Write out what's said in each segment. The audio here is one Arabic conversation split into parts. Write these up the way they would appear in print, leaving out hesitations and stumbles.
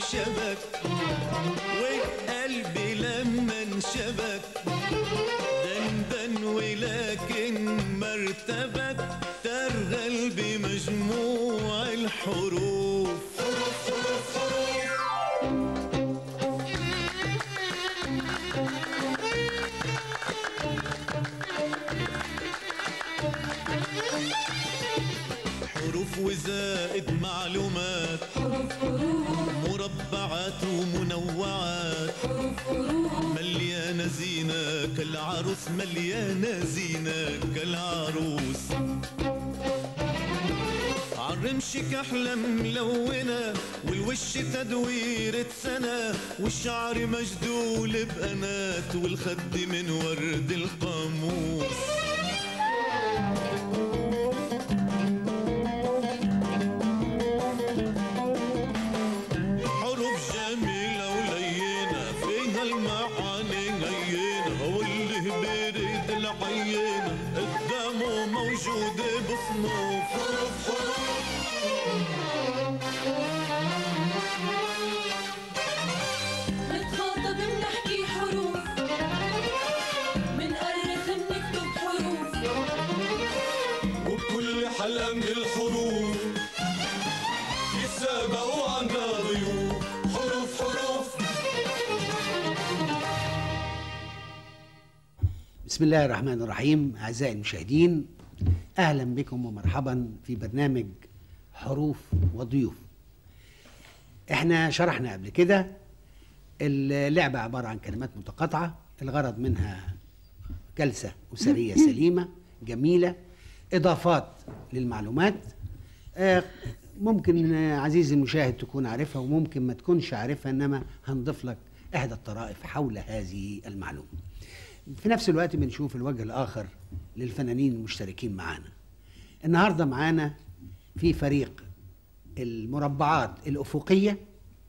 انشبك وقلبي لما انشبك دندن ولكن مرتبك ترغل بمجموع الحروف. حروف وزائد معلومات، مربعات ومنوعات، مليانة زينة كالعروس، مليانة زينة كالعروس. عالرمش كحلة ملونة والوش تدويرة سنة، والشعر مجدول بقنات والخد من ورد القاموس. قدامه موجودة بصنوف. نتخاطب بنحكي حروف، منأرخ بنكتب حروف، وبكل حلقة من الحروف يتسابقوا عنا ضيوف. حروف حروف. بسم الله الرحمن الرحيم. أعزائي المشاهدين، أهلا بكم ومرحبا في برنامج حروف وضيوف. احنا شرحنا قبل كده اللعبة عبارة عن كلمات متقاطعة، الغرض منها جلسة أسرية سليمة جميلة، إضافات للمعلومات. ممكن عزيزي المشاهد تكون عارفها وممكن ما تكونش عارفها، إنما هنضيف لك إحدى الطرائف حول هذه المعلومة. في نفس الوقت بنشوف الوجه الآخر للفنانين المشتركين معانا. النهاردة معانا في فريق المربعات الأفقية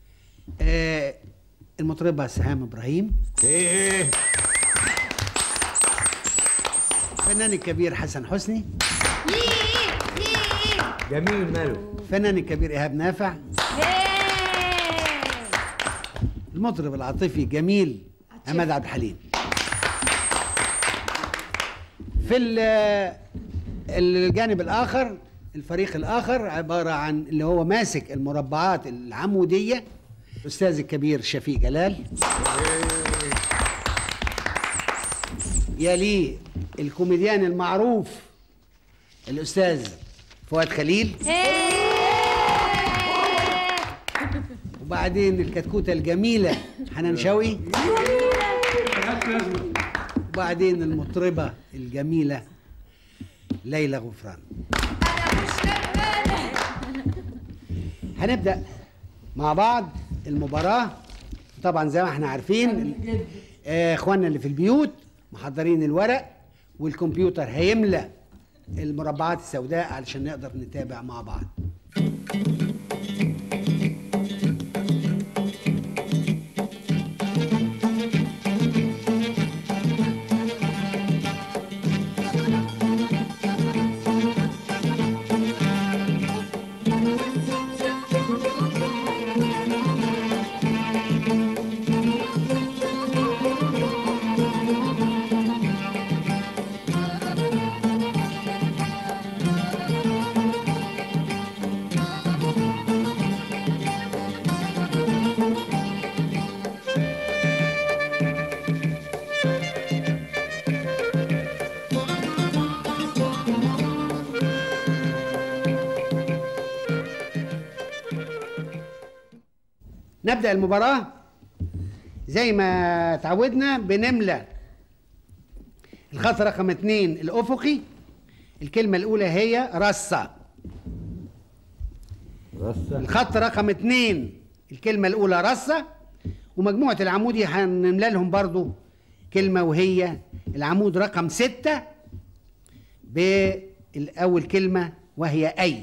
المطربة سهام إبراهيم، الفنان الكبير حسن حسني، جميل ماله، الفنان الكبير إيهاب نافع، المطرب العاطفي جميل عماد عبد الحليم. في الجانب الآخر، الفريق الآخر عبارة عن اللي هو ماسك المربعات العمودية، الأستاذ الكبير شفيق جلال، يليه الكوميديان المعروف الأستاذ فؤاد خليل، وبعدين الكتكوتة الجميلة حنان شوقي، وبعدين المطربة الجميلة ليلى غفران. هنبدأ مع بعض المباراة. طبعا زي ما احنا عارفين اخواننا اللي في البيوت محضرين الورق والكمبيوتر هيملى المربعات السوداء علشان نقدر نتابع مع بعض. نبدأ المباراة زي ما تعودنا، بنملى الخط رقم 2 الأفقي. الكلمة الأولى هي رصة. الخط رقم 2 الكلمة الأولى رصة، ومجموعة العمودي هنملى لهم برضو كلمة وهي العمود رقم 6 بالأول كلمة وهي أي.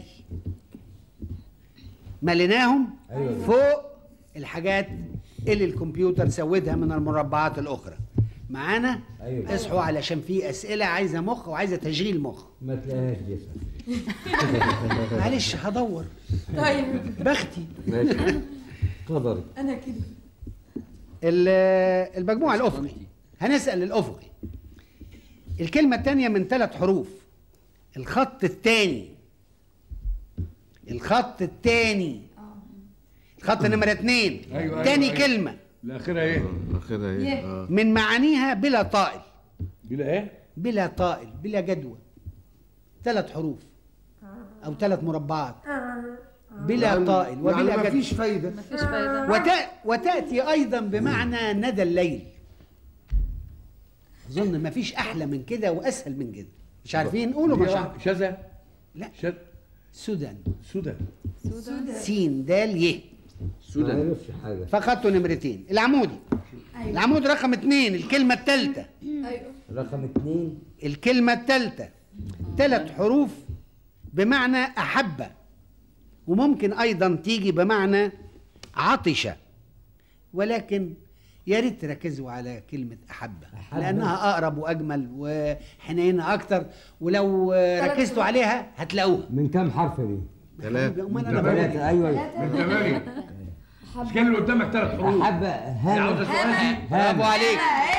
مليناهم فوق الحاجات اللي الكمبيوتر سودها من المربعات الأخرى. معانا؟ اصحوا علشان في أسئلة عايزة مخ وعايزة تشغيل مخ. ما تلاقيهاش دي. معلش هدور. طيب بختي. ماشي. اتفضلي. انا كده. المجموع الافقي، هنسال الافقي. الكلمه الثانيه من 3 حروف. الخط الثاني، الخط نمرة 2. أيوة، تاني أيوة. كلمة الاخيره ايه؟ اخرها ايه؟ من معانيها بلا طائل. بلا ايه؟ بلا طائل، بلا جدوى. 3 حروف أو 3 مربعات. بلا طائل وبلا يعني جدوى. مفيش فايدة. مفيش فايده. وتأتي أيضا بمعنى ندى الليل. أظن مفيش أحلى من كده وأسهل من كده. مش عارفين؟ قولوا مش عارفين. شذا. لا، شذ. سودان. سودا. سين دال يه. ما عرفش حاجه. فخدتوا نمرتين. العمودي. العمود رقم 2. الكلمة الثالثة. ايوه. رقم 2. الكلمة الثالثة 3 حروف بمعنى أحب، وممكن أيضا تيجي بمعنى عطش، ولكن يا ريت تركزوا على كلمة أحب لأنها أقرب وأجمل وحنينة أكتر، ولو ركزتوا عليها هتلاقوها. من كام حرف دي؟ 3. أمال أنا 3. ايوه. من 8. مش كان اللي قدامك 3 حروف؟ احب عاوز سؤال. برافو عليك.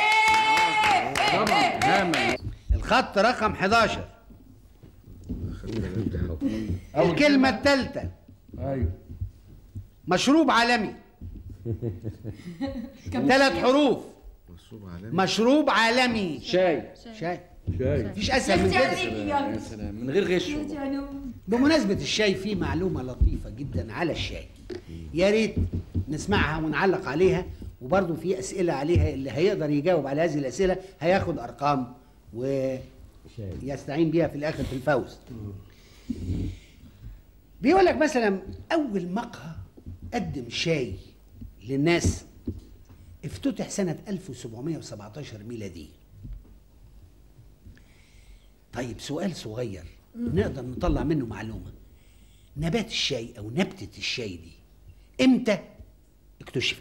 الخط رقم 11. الكلمة الثالثة ايوه. مشروب عالمي. 3 حروف. مشروب عالمي. شاي. شاي. شاي. مفيش اسهل من كده. يا سلام من غير غش. بمناسبة الشاي في معلومة لطيفة جدا على الشاي، يا ريت نسمعها ونعلق عليها، وبرضه في أسئلة عليها. اللي هيقدر يجاوب على هذه الأسئلة هياخد أرقام ويستعين بيها في الآخر في الفوز. بيقول لك مثلا أول مقهى قدم شاي للناس افتتح سنة 1717 ميلادي. طيب سؤال صغير نقدر نطلع منه معلومة. نبات الشاي أو نبتة الشاي دي إمتى اكتشفت؟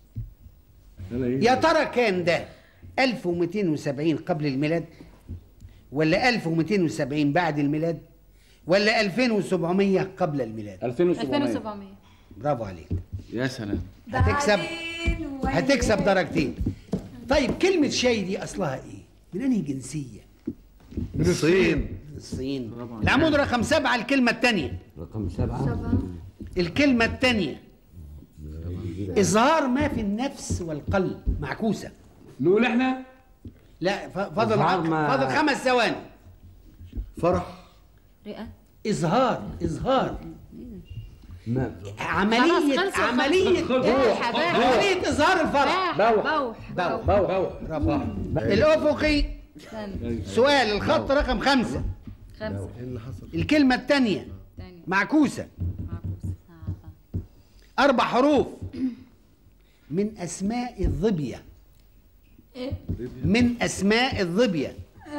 يا ترى كان ده 1270 قبل الميلاد، ولا 1270 بعد الميلاد، ولا 2700 قبل الميلاد؟ 2700. برافو عليك. يا سلام. هتكسب درجتين. طيب كلمة شاي دي أصلها إيه؟ من أنهي جنسية؟ من الصين. الصين. العمود رقم 7. الكلمة الثانية. رقم 7. الكلمة الثانية إظهار ما في النفس والقلب. معكوسة. نقول احنا؟ لا، فضل 5 ثواني. فرح. رئة. إظهار ما عملية إظهار الفرح. بوح. برافو. الأفقي. سؤال الخط رقم 5. الكلمة الثانية معكوسة. 4 حروف من أسماء الظبية. من أسماء الظبية.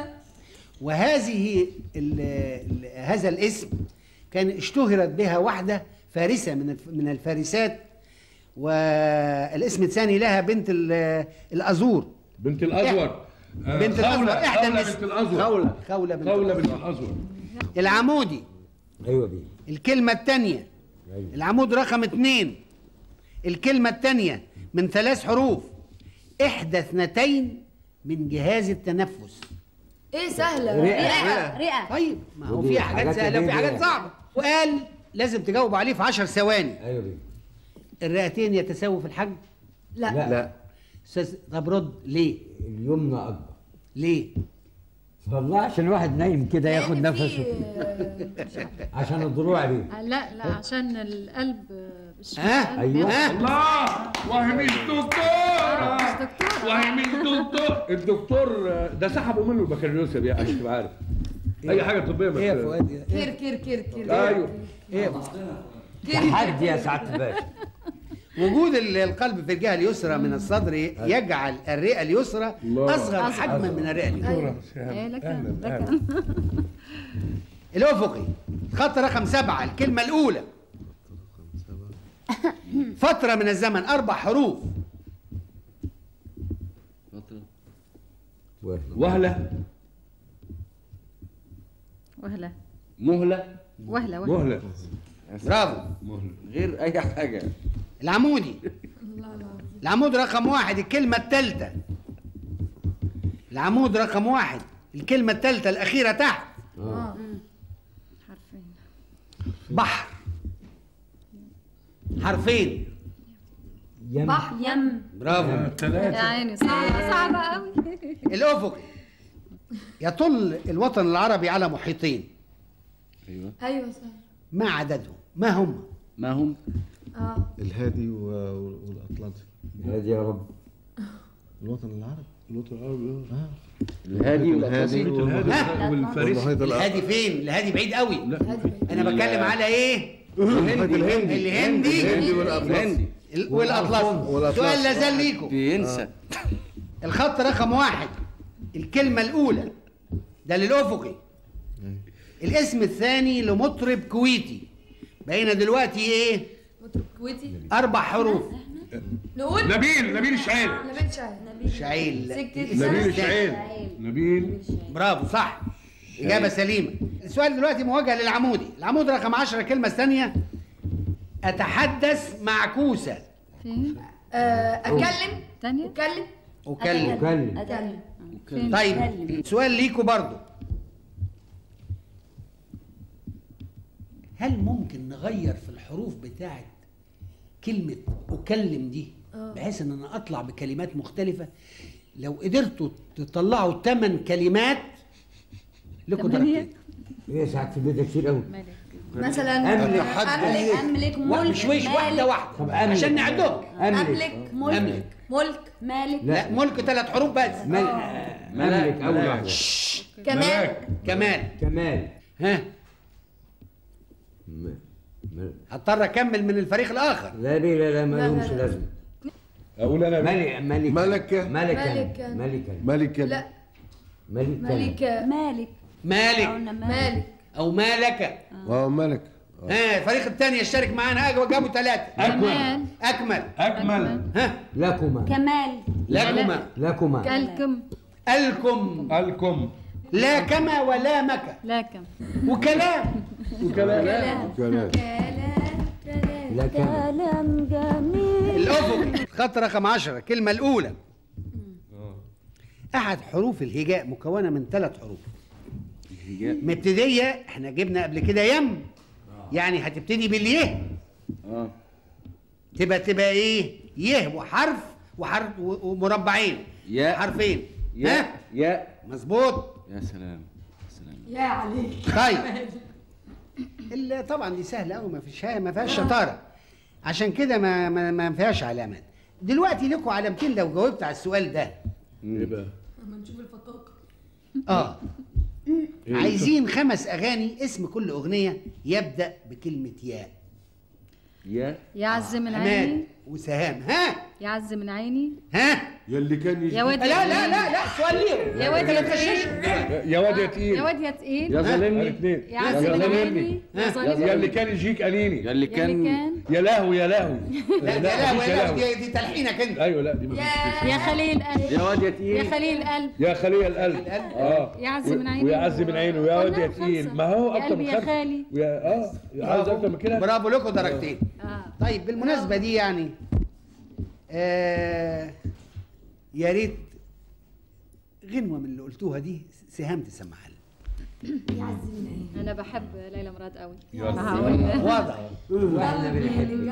وهذه هذا الاسم كان اشتهرت بها واحدة فارسة من الفارسات، والاسم الثاني لها بنت الأزور. بنت الأزور. بنت الأزور. إحدى بنت الأزور. خولة بنت الأزور. العمودي. ايوه دي. الكلمة الثانية. أيوة. العمود رقم 2. الكلمة الثانية من 3 حروف. إحدى 2 من جهاز التنفس. ايه سهله. رئه. طيب ما هو ودي في حاجات حاجات سهلة وفي جديدة. حاجات صعبة. وقال لازم تجاوب عليه في 10 ثواني. ايوه دي. الرئتين يتساووا في الحجم؟ لا. أستاذ طب رد. ليه؟ اليمنى اكبر. ليه؟ والله عشان الواحد نايم كده ياخد لأن في- نفسه. عشان الضلوع دي. لا عشان القلب مش ها؟ ايوه. الله. وهم الدكتور. وهم الدكتور. الدكتور ده سحبوا منه البكالوريوس يا بيه عشان تبقى عارف. اي حاجه طبيه. ايه يا فؤاد؟ كير. ايوه. ايه؟ تحدي يا سعاده الباشا. وجود القلب في الجهة اليسرى من الصدر يجعل الرئة اليسرى الله. أصغر حجما من الرئة اليمنى. لكن الأفقي خط رقم 7. الكلمة الأولى فترة من الزمن. 4 حروف. وهله. وهلة. مهله. وهلة. مهله. برافو. غير اي حاجه. العمودي. العمود رقم 1 الكلمة الثالثة. العمود رقم 1 الكلمة الثالثة الأخيرة تحت. حرفين. بحر. حرفين. يم. بحر يم. برافو. يا عيني صعبة قوي. الأفقي يطل الوطن العربي على محيطين. ايوه صح. ما عددهم؟ ما هم؟ ما هم؟ الهادي والاطلنطي. هادي يا رب. الوطن العربي. الوطن العربي الهادي والأطلسي والفارسي. الهادي فين؟ الهادي بعيد قوي. أنا بتكلم على إيه؟ الهندي. الهندي والأطلسي. والأطلسي. سؤال لا زال ليكم. بينسى. الخط رقم 1 الكلمة الأولى ده للأفقي. الاسم الثاني لمطرب كويتي. بقينا دلوقتي إيه؟ مطرب كويتي. 4 حروف. نقول نبيل الشعيل. نبيل شعيل. شعيل. نبيل الشعيل. نبيل. برافو صح. إجابة سليمة. السؤال دلوقتي موجه للعمودي. العمود رقم 10 الكلمة الثانية أتحدث مع كوسة. فين؟ أتكلم. تانية؟ أتكلم. أكلم. أتكلم. طيب سؤال ليكوا برضو. هل ممكن نغير في الحروف بتاعت كلمة أكلم دي بحيث إن أنا أطلع بكلمات مختلفة؟ لو قدرتوا تطلعوا 8 كلمات لكم درجتين. ايه ساعات في البيت كتير قوي. مثلا أملك مش واحدة واحدة. طب أملك. عشان نعدهم. أملك ملك ملك مالك. لا ملك 3 حروف بس. ملك أول واحدة. كمال. ها هضطر اكمل من الفريق الاخر. لا ما لهمش لازمه. اقول انا ملكة. لا مالك او مالك. ملك. ها الفريق الثاني يشترك معانا. جابوا 3. اكمل. ها لكما. كمال. لكما. كلكم. الكم. لا كما ولا مكا. لكم. وكلام. كلام جميل. الأفقي خط رقم 10 الكلمة الأولى. أحد حروف الهجاء مكونة من 3 حروف. مبتدية احنا جبنا قبل كده يم. يعني هتبتدي باليه. تبقى ايه؟ يه وحرف ومربعين. حرفين. ياء مظبوط. يا سلام. يا عليك. طيب طبعا دي سهله قوي ما فيهاش شطاره. عشان كده ما فيهاش علامات. دلوقتي لكم علامتين لو جاوبت على السؤال ده. ايه بقى؟ اما نشوف الفطاقه. عايزين 5 اغاني اسم كل اغنيه يبدا بكلمه ياء. يعز من عيني وسهام. ها يعز من عيني. ها يلي كان يا واد لا سؤال ليهم. يا واد يا واد يا تقيل. يا واد يا تقيل. يا ظالمني. يعز من عيني. يا اللي كان يجيك قليني. يا اللي كان. يا لهوي. لا دي تلحينك انت. ايوه لا دي يا خليل القلب. يا واد يا تقيل. يا خليل القلب. يا خليل القلب. يعز من عيني. ويعز من عينه ويا واد يا تقيل. ما هو اكتر من 5. يا خالي. عايز اكتر من كده. برافو لكم درجتين. طيب بالمناسبه دي يعني يا ريت غنوه من اللي قلتوها دي سهام تسمعها لنا. انا بحب ليلى مراد قوي. واضح. واحنا بنحب.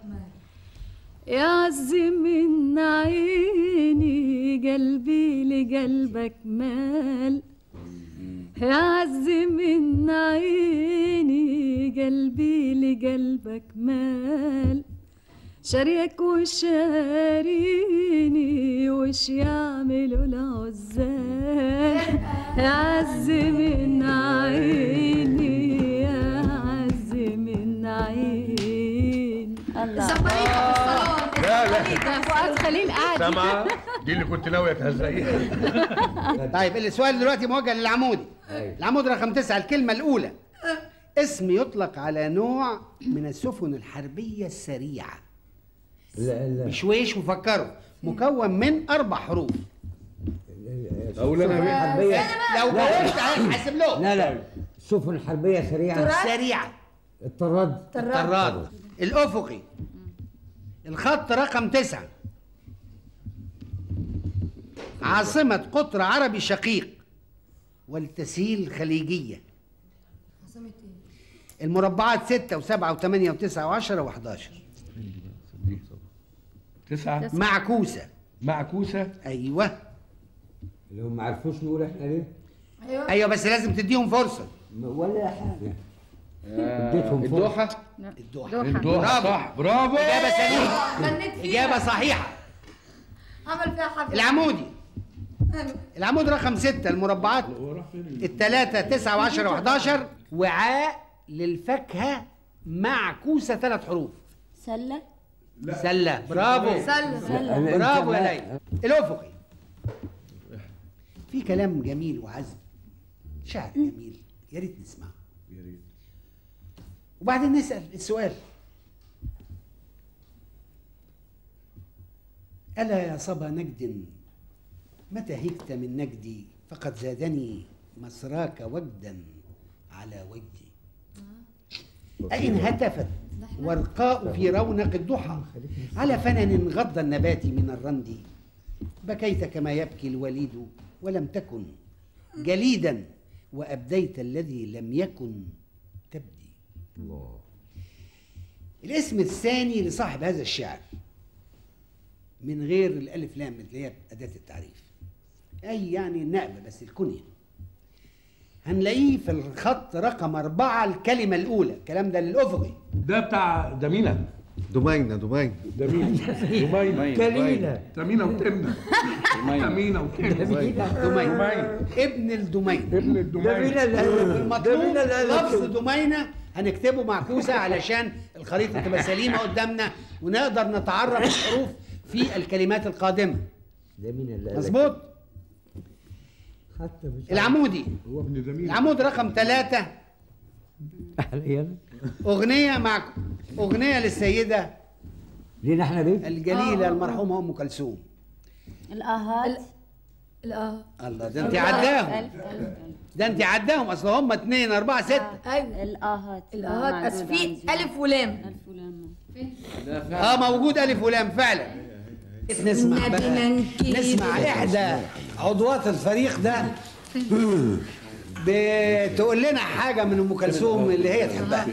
يعز من عيني قلبي لقلبك مال. يعز من عيني قلبي لقلبك مال. شاريك وشاريني وش يعملوا العزال. يعز من عيني يعز من عيني. الله الزمالين في لا فؤاد خليل قاعد. سامعه دي اللي كنت ناويه تهزقيها. طيب السؤال دلوقتي موجه للعمودي. العمود رقم 9 الكلمه الاولى اسم يطلق على نوع من السفن الحربيه السريعه. لا بشويش وفكروا. مكون من 4 حروف. اقول انا حربيه. لو جاوبت هحاسب له. لا سفن حربيه سريعه. سريعه. الطراد. الأفقي الخط رقم 9 عاصمة قطر عربي شقيق والتسهيل خليجية. عاصمة ايه؟ المربعات 6 و7 و8 و9 و10 و11. 9 معكوسة. معكوسة. ايوه اللي هم ما عرفوش نقول احنا ليه؟ ايوه بس لازم تديهم فرصة. ولا حاجه. اديتهم فرصة. الدوحة. الدوحة. الدوحة صح، برافو. إجابة سليمة. غنيت فيها. إجابة صحيحة. عمل فيها حفلة. العمودي. العمود رقم 6 المربعات الثلاثة 9 و10 و11. وعاء للفاكهة معكوسة 3 حروف. سلة. سلة. برافو. سلة. برافو يا ليلى. الأفقي. في كلام جميل وعذب، شعر جميل، يا ريت نسمعه. يا ريت. وبعدين نسأل السؤال: ألا يا صبا نجد متى هجت من نجدي فقد زادني مسراك وجدا على وجدي. أئن هتفت ورقاء في رونق الضحى على فنن غض النبات من الرند بكيت كما يبكي الوليد ولم تكن جليدا وأبديت الذي لم يكن تبدي. الله. الاسم الثاني لصاحب هذا الشعر من غير الألف لام اللي هي أداة التعريف، أي يعني النائبة بس الكنية، هنلاقيه في الخط رقم 4 الكلمة الأولى. الكلام ده للأفقي. ده بتاع دمينة. دمينة دمينة كليلة. دمينة وتمنة. دمينة وتمنة. دمينة. ابن الدمينة. ابن الدمينة. المطلوب لفظ دمينة هنكتبه معكوسة علشان الخريطة تبقى سليمة قدامنا ونقدر نتعرف الحروف في الكلمات القادمة. مظبوط. العمودي. هو ابن دمينة. العمود رقم 3 أغنية للسيدة لينا احنا بيه؟ الجليلة المرحومة أم كلثوم. الآهات. الله، ده انت عداهم. ده انت عداهم، اصل هم 2 4 6. ايوه الآهات. الآهات بس في ألف ولام. ألف ولام. موجود ألف ولام فعلا. نسمع بقى، نسمع إحدى عضوات الفريق ده بتقول لنا حاجة من أم كلثوم اللي هي تحبها.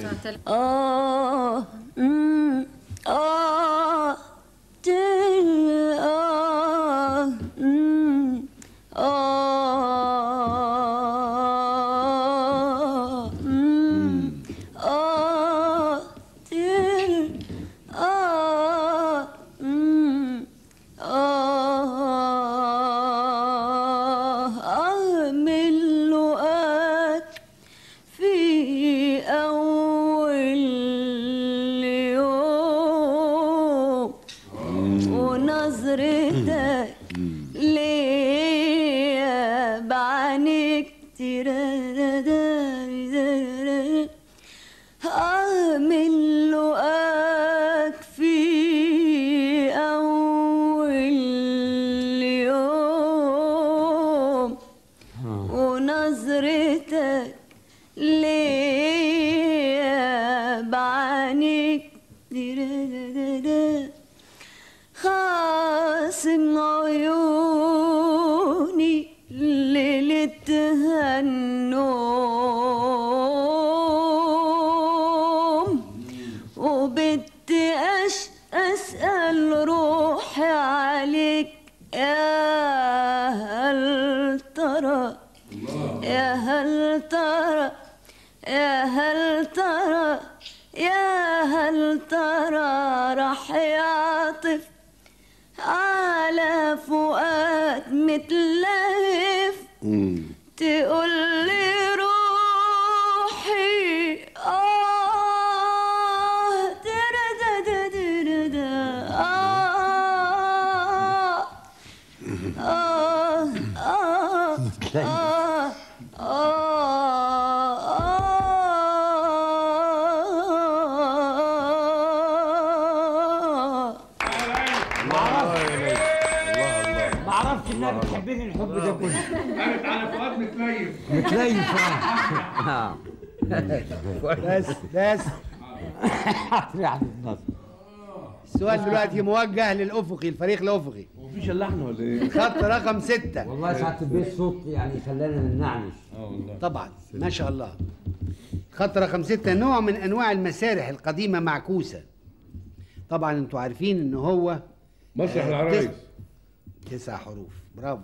السؤال دلوقتي موجه للافقي، الفريق الافقي. مفيش الا احنا ولا ايه؟ خط رقم 6. والله ساعة البيت صوت يعني خلانا ننعنش. والله طبعا ما شاء الله. خط رقم 6 نوع من انواع المسارح القديمه معكوسه. طبعا انتوا عارفين ان هو مسرح العرايس. 9 حروف. برافو.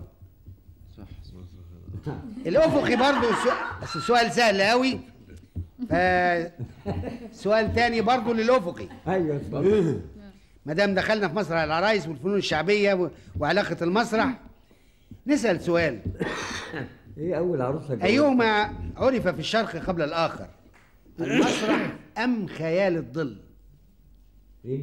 الافقي برضو بس السؤال سهل قوي. سؤال تاني برضو للافقي. ايوه اتفضل. ما دام دخلنا في مسرح العرايس والفنون الشعبيه وعلاقه المسرح، نسال سؤال. ايه اول عروسه؟ ايهما عرف في الشرق قبل الاخر؟ المسرح ام خيال الظل؟ ايه؟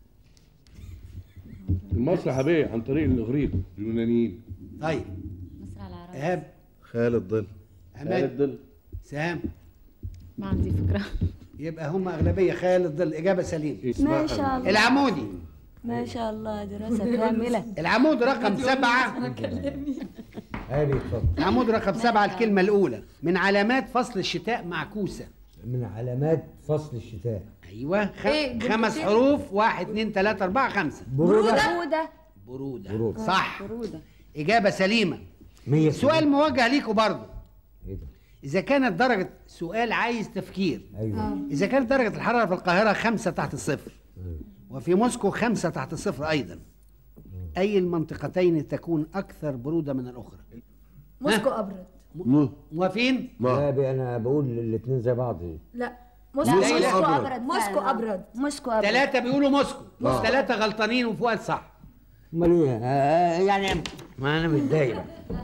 المسرح بيه عن طريق الاغريق اليونانيين. طيب مسرح العرايس. ايهاب. خيال الظل. عماد. سهام. ما عندي فكرة. يبقى هم اغلبيه خيال الظل. اجابه سليمه. ما شاء الله. العمودي. ما شاء الله دراسة كاملة. العمود رقم 7. هادي اتفضل. العمود رقم 7 الكلمه الاولى من علامات فصل الشتاء معكوسه. من علامات فصل الشتاء. ايوه. إيه؟ 5 حروف. 1 2 3 4 5. برودة. برودة. صح. برودة. إجابة سليمة. 100%. سؤال موجه ليكوا برضه. ايه ده؟ إذا كانت درجة سؤال عايز تفكير. ايوه. إذا كانت درجة الحرارة في القاهرة 5 تحت الصفر وفي موسكو 5 تحت الصفر أيضا، أي المنطقتين تكون أكثر برودة من الأخرى؟ موسكو ابرد. موافقين؟ لا انا بقول الاثنين زي بعض. لا موسكو أبرد. موسكو أبرد. موسكو أبرد. 3 بيقولوا موسكو. 3 غلطانين وفؤاد صح. امال ايه؟ يعني ما انا متضايق.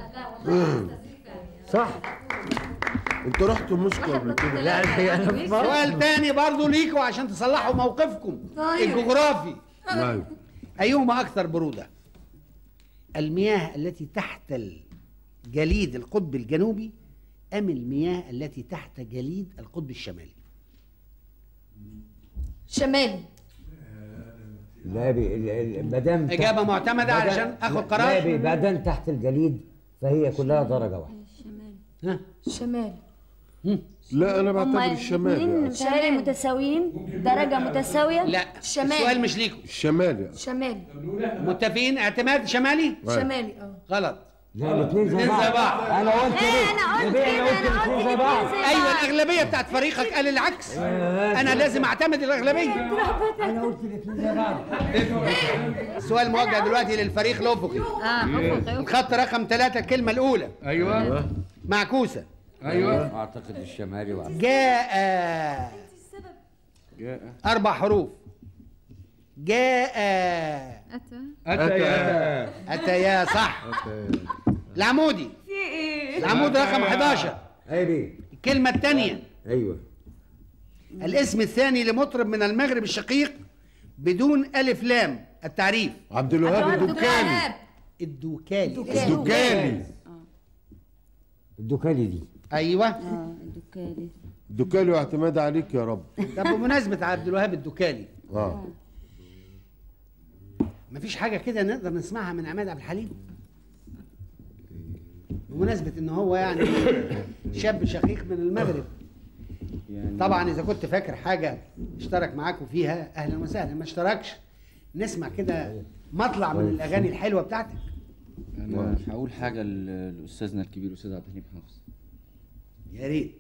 صح. انتوا رحتوا موسكو قبل كده؟ لا انا سؤال تاني برضه ليكوا عشان تصلحوا موقفكم الجغرافي. ايوه. أيهما أكثر برودة؟ المياه التي تحت جليد القطب الجنوبي أم المياه التي تحت جليد القطب الشمالي؟ شمالي. لا مادام إجابة معتمدة علشان آخد قرار. لا مادام تحت الجليد فهي كلها درجة واحدة. ها؟ شمالي. لا انا بعتبر الشمال. شمالي متساويين، درجة متساوية. لا شمالي. السؤال مش ليكم. الشمال. شمالي. متفقين اعتماد شمالي؟ شمالي. غلط. لا الاثنين زي الاثنين زي بعض. بعض. انا قلت ليه؟ أنا قلت كده، الاثنين زي بعض. ايوه الاغلبيه بتاعت فريقك قال العكس. انا لازم اعتمد الاغلبيه. انا قلت الاثنين زي بعض. السؤال موجه دلوقتي للفريق الافقي. أفقي. الخط رقم 3 الكلمه الاولى ايوه معكوسه. ايوه. اعتقد الشمالي واحد. جاء 4 حروف. جاء أتيا صح. العمودي. العمود رقم 11 ايوه. الكلمة الثانية. ايوه. الاسم الثاني لمطرب من المغرب الشقيق بدون ألف لام. التعريف. عبد الوهاب الدكاني. الدوكالي. الدكاني. الدكالي دي. أيوه. الدكالي. الدكاني واعتماد عليك يا رب. طب بمناسبة عبد الوهاب الدكالي، اه مفيش حاجة كده نقدر نسمعها من عماد عبد الحليم؟ بمناسبة ان هو يعني شاب شقيق من المغرب. طبعا اذا كنت فاكر حاجة اشترك معاكم فيها اهلا وسهلا، ما اشتركش نسمع كده مطلع من الاغاني الحلوة بتاعتك. انا هقول حاجة لاستاذنا الكبير الاستاذ عبد الحليم حافظ. يا ريت.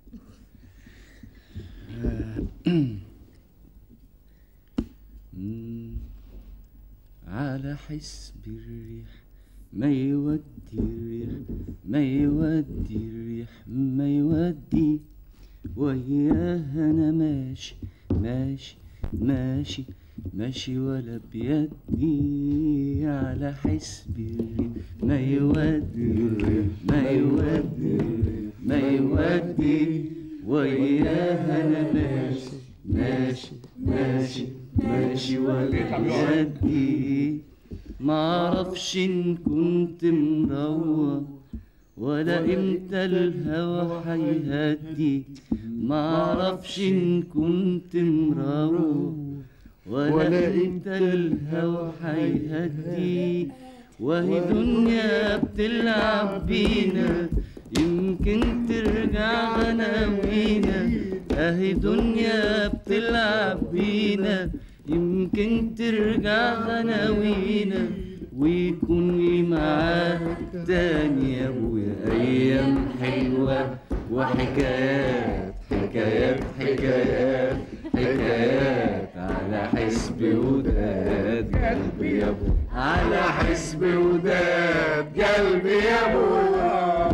على حسب الريح ما يودي الريح ما يودي الريح ما يودي وياها انا ماشي ماشي ماشي ماشي ولا بيدي على حسب الريح ما يودي الريح ما يودي ما يودي وياها انا ماشي ماشي ماشي ماشي ولا بيدي معرفش ان كنت مروح ولا امتى الهوى هيهدي معرفش ان كنت مروح ولا امتى الهوى هيهدي وهي دنيا بتلعب بينا يمكن ترجع غناوينا اهي دنيا بتلعب بينا يمكن ترجع غناوينا ويكون لي معاك تاني يا ابويا ايام حلوه وحكايات حكايات حكايات حكايات على حسب وداد قلبي يا ابويا على حسب وداد قلبي يا ابويا.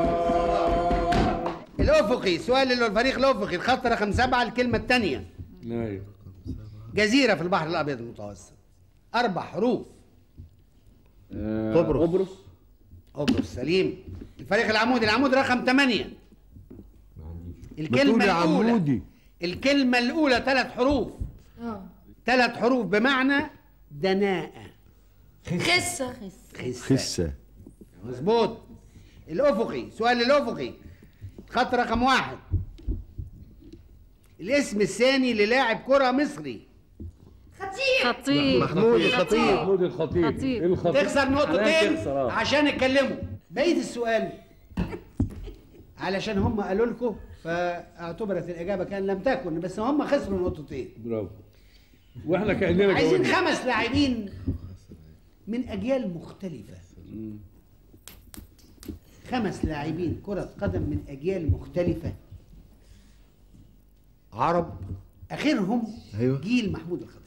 الافقي، سؤال للفريق الافقي، الخط رقم 7 الكلمه الثانيه. ايوه. جزيره في البحر الابيض المتوسط، 4 حروف. قبرص. قبرص سليم. الفريق العمودي، العمود رقم 8. الكلمه بتقول يا الاولى عمودي. الكلمه الاولى 3 حروف. 3 حروف بمعنى دناءه. خسة. خسة. مظبوط. الافقي، سؤال للافقي، خط رقم 1. الاسم الثاني للاعب كرة مصري. خطيب. محمود الخطيب. محمود الخطيب. خطيب. تخسر نقطتين تخسر، عشان اتكلموا. بقية السؤال علشان هم قالوا لكم فاعتبرت الإجابة كان لم تكن، بس هم خسروا نقطتين. برافو. واحنا كأننا عايزين جاوبنا. 5 لاعبين من أجيال مختلفة. 5 لاعبين كرة قدم من أجيال مختلفة، عرب، آخرهم أيوة. جيل محمود الخطيب.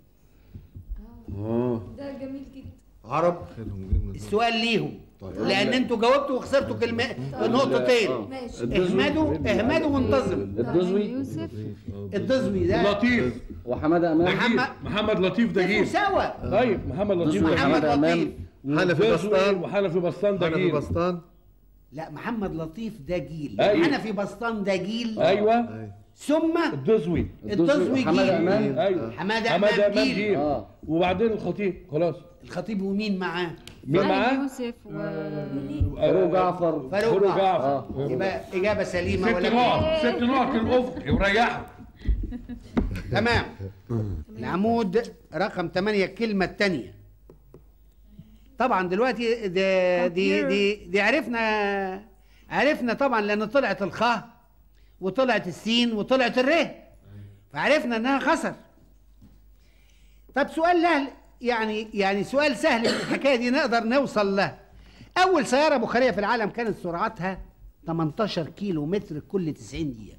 ده جميل جدا. عرب. السؤال ليهم لأن أنتوا جاوبتوا وخسرتوا نقطتين. ماشي. اهمدوا وانتظموا. الدزوي يوسف. الدزوي ده لطيف. وحماده امام. محمد لطيف ده جيل. سوا. طيب محمد لطيف دزوي ده محمد حماده امام. لطيف. حنفي بسطان. وحنفي بسطان ده حنفي جيل. بسطان. لا، محمد لطيف ده جيل. أيوة. حنفي بسطان ده جيل. ايوه. ثم الدزوي. الدزوي حماده جيل. امام. ايوه. حماده امام جيل. وبعدين الخطيب خلاص. الخطيب ومين معاه؟ مين علي معاه؟ يوسف فاروق جعفر. فاروق جعفر. يبقى إجابة سليمة 6 نقط 6 نقط الافق وريحوا. تمام. العمود رقم 8 الكلمة الثانية. طبعا دلوقتي دي عرفنا طبعا لأن طلعت الخاء وطلعت السين وطلعت الر، فعرفنا إنها خسر. طب سؤال له يعني سؤال سهل في الحكاية دي نقدر نوصل له. أول سيارة بخارية في العالم كانت سرعتها 18 كيلو متر كل 90 دقيقة.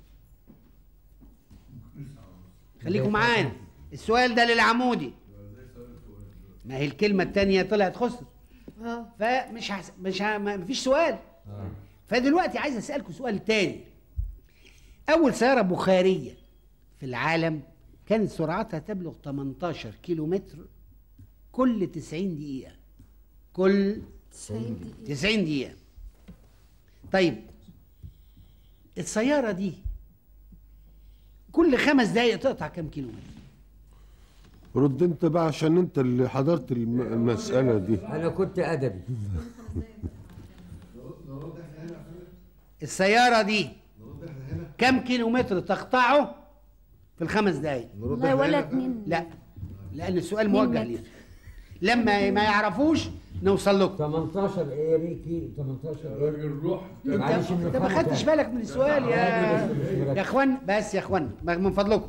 خليكم معانا، السؤال ده للعمودي. ما هي الكلمة التانية طلعت خسر، فمش مفيش سؤال. فدلوقتي عايز أسألكم سؤال تاني. أول سيارة بخارية في العالم كانت سرعتها تبلغ 18 كيلو متر كل 90 دقيقة. كل 90 دقيقة. طيب السيارة دي كل 5 دقايق تقطع كم كيلو متر؟ رد انت بقى عشان انت اللي حضرت المسألة دي. انا كنت ادبي. السيارة دي كم كيلو متر تقطعه في ال5 دقايق؟ والله ولا 2. لا، لأن السؤال موجه ليه. لما ما يعرفوش نوصل لكم. 18 ايه يا ريكي؟ 18 ايه؟ الروح. انت ما خدتش بالك من السؤال يا اخوان. بس يا اخوان من فضلكم،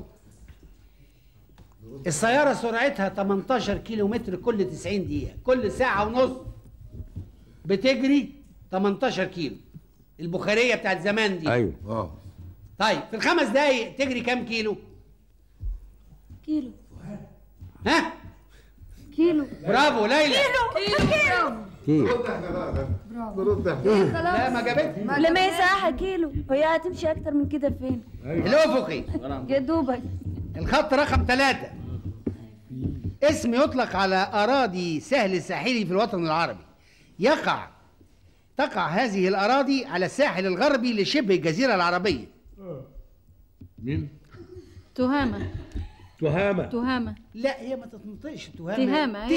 السيارة سرعتها 18 كيلو متر كل 90 دقيقة، كل ساعة ونص بتجري 18 كيلو. البخارية بتاعت زمان دي. ايوه. طيب في ال5 دقايق تجري كام كيلو؟ كيلو. ها؟ كيلو. برافو ليلى. نرد لا ما جابتش. لما هي ساعة كيلو، هي هتمشي أكتر من كده فين؟ الأفقي، يا دوبك. الخط رقم 3. اسم يطلق على أراضي سهل ساحلي في الوطن العربي. تقع هذه الأراضي على الساحل الغربي لشبه الجزيرة العربية. مين؟ تهامة. تهامة. لا هي ما تتنطقش تهامة.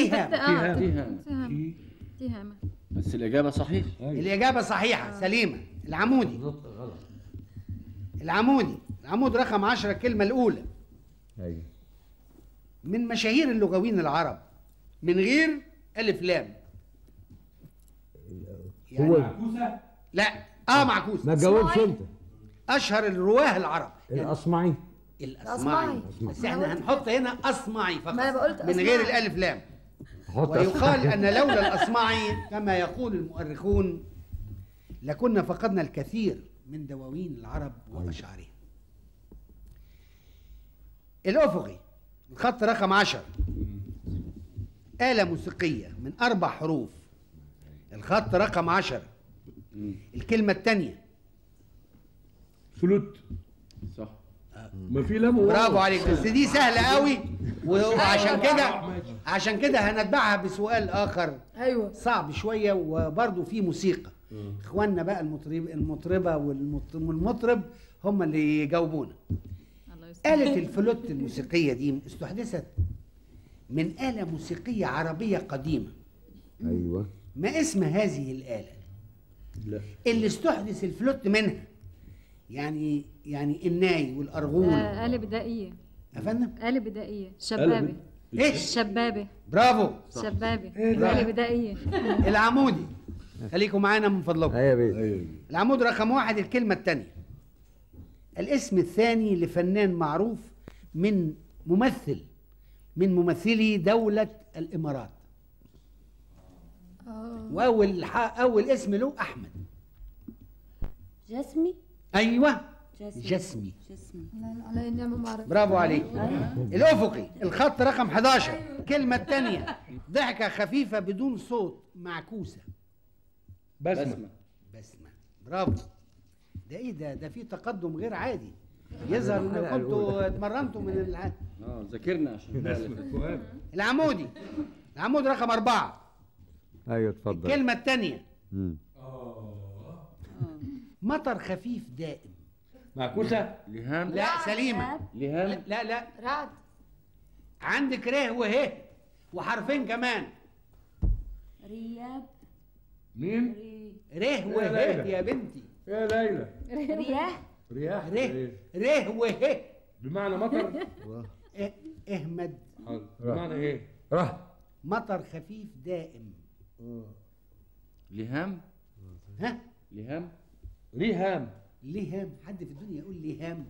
تهامة. بس الإجابة صحيح. الإجابة صحيحة سليمة. العمود رقم 10 الكلمة الأولى. ايوه. من مشاهير اللغويين العرب من غير ألف لام. هو لا معكوسة. ما تجاوبش انت. أشهر الرواه العرب. الاصمعي. الأصمعي. بس احنا هنحط هنا أصمعي فقط ما أنا قلت من غير أصمعي. الألف لام. حط ويقال أن لولا الأصمعي كما يقول المؤرخون لكنا فقدنا الكثير من دواوين العرب وأشعارهم. الأفقي الخط رقم 10 آلة موسيقية من 4 حروف. الخط رقم 10 الكلمة الثانية فلوت. صح. ما في لام وواو. برافو عليك. بس دي سهلة قوي عشان كده هنتبعها بسؤال آخر ايوه صعب شوية وبرضه فيه موسيقى. إخواننا بقى المطربة والمطرب هم اللي يجاوبونا. آلة الفلوت الموسيقية دي استحدثت من آلة موسيقية عربية قديمة. ايوه. ما اسم هذه الآلة لا. اللي استحدث الفلوت منها؟ يعني الناي والأرغول. آلة بدائية. يا فندم آلة بدائية. شبابة. ايه؟ شبابة. برافو. شبابة. آلة بدائية. العمودي خليكم معانا من فضلكم. ايوه بيه. العمود رقم 1 الكلمة الثانية. الاسم الثاني لفنان معروف من ممثلي دولة الإمارات. وأول اسم له أحمد. جسمي. أيوه جسمي. جسمي. على النعمة ما اعرف. برافو عليك. الأفقي الخط رقم 11 الكلمة الثانية ضحكة خفيفة بدون صوت معكوسة. بسمة. برافو. ده ايه ده في تقدم غير عادي. يظهر ان كنتوا اتمرنتوا من ذاكرنا عشان فؤاد. العمود رقم 4 ايوه اتفضل. الكلمة الثانية مطر خفيف دائم. معكوسة. لهام. لا سليمة. لهام. لا رعد. عندك ره وه وحرفين كمان. رياب. مين؟ ره وه يا بنتي. يا ليلى. رياح. رياح. ره وه بمعنى مطر. اهمد. بمعنى ايه؟ مطر خفيف دائم. لهام. ها؟ ريهام. لهام. حد في الدنيا يقول لهام؟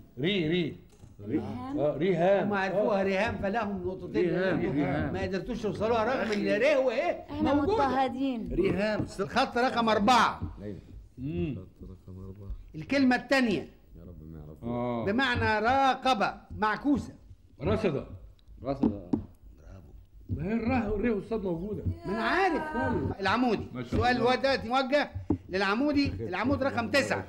ريهام. هم عرفوها ريهام فلهم نقطتين. ما قدرتوش توصلوها رغم ان ره وايه احنا مضطهدين. ريهام. الخط رقم 4 الكلمة الثانية يا رب ما يعرفوا. بمعنى راقبة معكوسة. رصدة. برافو. ما هي الره والره والصاد موجودة. ما انا عارف. العمودي السؤال دلوقتي موجه للعمودي. العمود رقم 9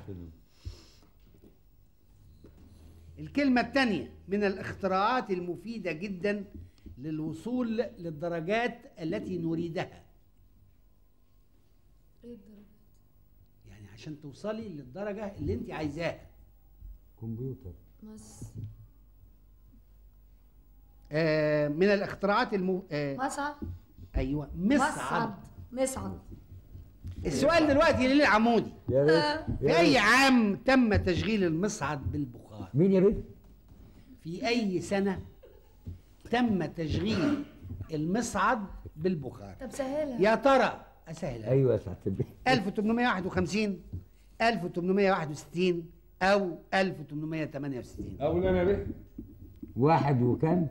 الكلمة الثانية من الاختراعات المفيدة جدا للوصول للدرجات التي نريدها. يعني عشان توصلي للدرجة اللي انت عايزاها. كمبيوتر. من الاختراعات مصعد. ايوه مصعد. السؤال دلوقتي للعمودي. يا ريت. في اي عام تم تشغيل المصعد بالبخار؟ مين يا بيه؟ في اي سنة تم تشغيل المصعد بالبخار؟ طب سهلها. يا ترى اسهلها. ايوه يا سعاده البيه. 1851 1861 او 1868؟ اقول انا بيه. واحد وكام؟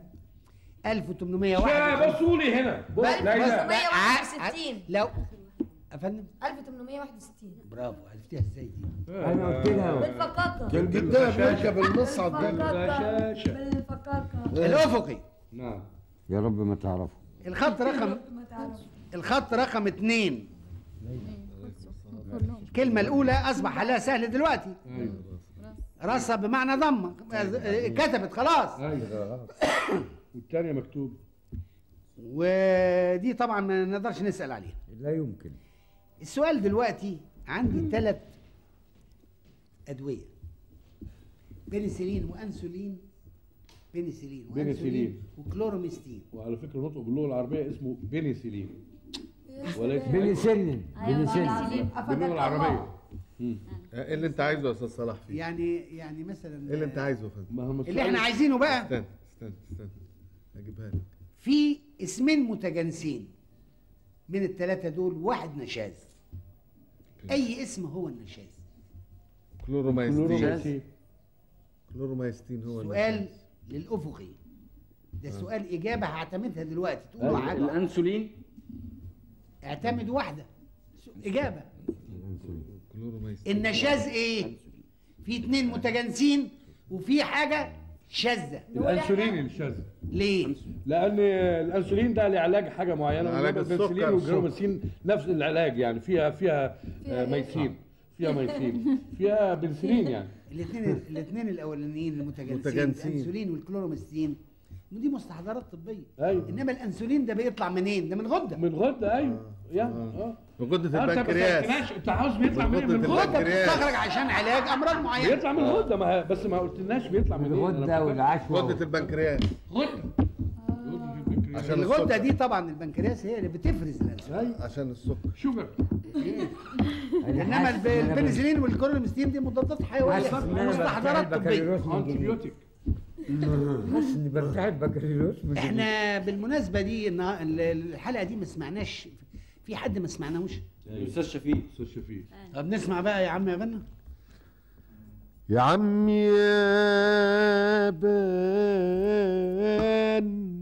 1861. بصوا لي هنا. بص ليلى. 1861. لو يا فندم 1861. برافو. عرفتيها ازاي دي؟ انا قلت لها. بالفقاقة. كان جدها بيركب المصعد ده. بالفقاقة. الافقي نعم. يا رب ما تعرفوا. الخط رقم 2 الكلمة الأولى أصبح حلها سهل دلوقتي. رصة بمعنى ضمة. كتبت خلاص. ايوه. والثانية مكتوب. ودي طبعا ما نقدرش نسأل عليها. لا يمكن. السؤال دلوقتي عندي 3 أدوية: بنسلين وأنسولين. بنسلين. وكلوروميستين. وعلى فكرة نطقه باللغة العربية اسمه بنسلين. وليس بنسلين. باللغة العربية. ايه اللي انت عايزه يا استاذ صلاح فيه؟ يعني مثلا ايه اللي انت عايزه يا فندم؟ ما هم اللي احنا عايزينه بقى. استنى هجيبها لك. في اسمين متجانسين من ال3 دول، واحد نشاز. اي اسم هو النشاز؟ كلورومايستين هو سؤال للأفقي. ده سؤال إجابة هعتمدها دلوقتي، تقولوا حاجة. الانسولين. اعتمد واحدة إجابة. النشاز إيه؟ في 2 متجانسين وفي حاجة شاذة. الانسولين الشاذ. ليه؟ لان الانسولين ده لعلاج حاجه معينه، علاج السكر. البنسلين والجروميسين نفس العلاج، يعني فيها ميثين، فيها ميثين، فيها بنسلين يعني. الاثنين الاولانيين المتجانسين، متجانسين. الانسولين والكلوروميستين، ودي مستحضرات طبيه. ايوه. انما الانسولين ده بيطلع منين؟ ده من غده. من غده، ايوه. يعني من غدة البنكرياس. انت عاوز بيطلع من منين؟ غدة من غده. غده بتستخرج عشان علاج امراض معينه. بيطلع من الغده، بس ما قلتلناش بيطلع من الغده والعشوه غدة البنكرياس. غده. عشان الغده السكر. دي طبعا البنكرياس هي اللي بتفرز الانسولين. عشان السكر. شوجر. انما البنسلين والكلوروميستين دي مضادات حيويه مستحضرات طبيه. انتيبيوتيك. حاسس اني برتاح البكالوريوس. احنا بالمناسبه دي الحلقه دي ما سمعناش، في حد ما سمعناهوش؟ الاستاذ شفيق. استاذ شفيق. طب نسمع بقى يا عم يا بنا. يا عم يا بان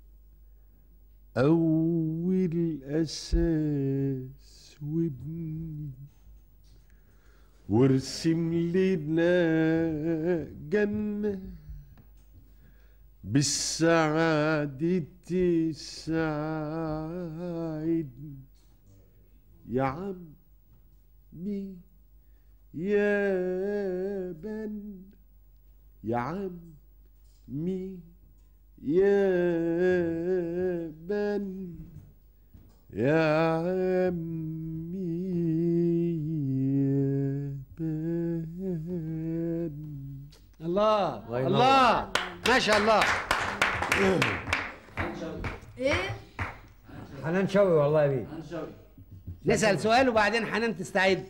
أول أساس وابني وارسم لنا جنة بالسعادة تسعدني يا عمي يا بن يا عمي يا بن يا عمي يا بن. الله الله ما شاء الله. ايه؟ حنان شوقي والله بيه. نسأل سؤال وبعدين حنان تستعد.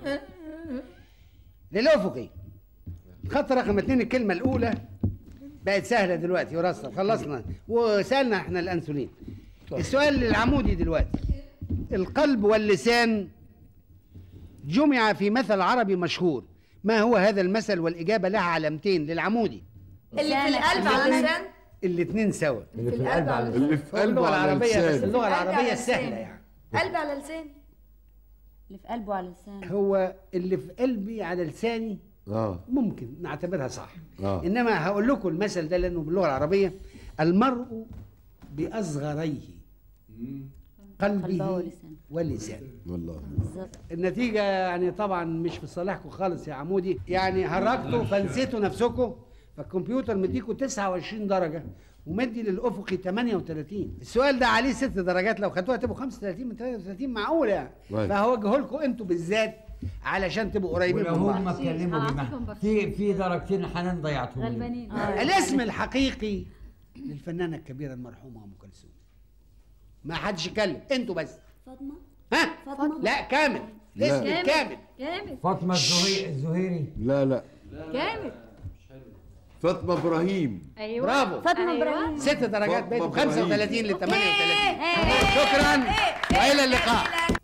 للأفقي خط رقم 2 الكلمة الأولى بقت سهلة دلوقتي ورصة خلصنا وسألنا احنا الأنسولين. السؤال للعمودي دلوقتي. القلب واللسان جمع في مثل عربي مشهور، ما هو هذا المثل؟ والإجابة لها علامتين للعمودي. اللي في القلب على اللسان. الاثنين سوا. اللي في القلب على اللسان. اللي في قلبه اللغة على العربية، بس لسانه. اللغة قلب العربية على السهلة لسان. يعني. قلب على لسان. اللي في قلبه على لسانه. هو اللي في قلبي على لساني ممكن نعتبرها صح. انما هقول لكم المثل ده لانه باللغه العربيه. المرء باصغريه قلبه ولسانه. والله بالظبط. النتيجه يعني طبعا مش في صالحكم خالص يا عمودي، يعني هرجتوا فنسيتوا نفسكم، فالكمبيوتر مديكوا 29 درجه ومدي للافقي 38. السؤال ده عليه 6 درجات، لو خدتوها تبقوا 35 من 38 معقوله يعني. فهوجهه لكم انتوا بالذات علشان تبقوا قريبين ولو من هم بعض. اتكلموا بما في درجتين حنان ضيعتهم. غلبانين. الاسم الحقيقي للفنانه الكبيره المرحومه ام كلثوم. ما حدش يتكلم، انتوا بس. فاطمه. ها؟ فاطمه. لا كامل، الاسم الكامل. جامد. فاطمه الزهيري. لا جامد. فاطمة إبراهيم. ايوه. برافو. فاطمه ابراهيم. 6 درجات بقيتوا فاطمة إبراهيم. 35 ل 38. شكرا والى اللقاء.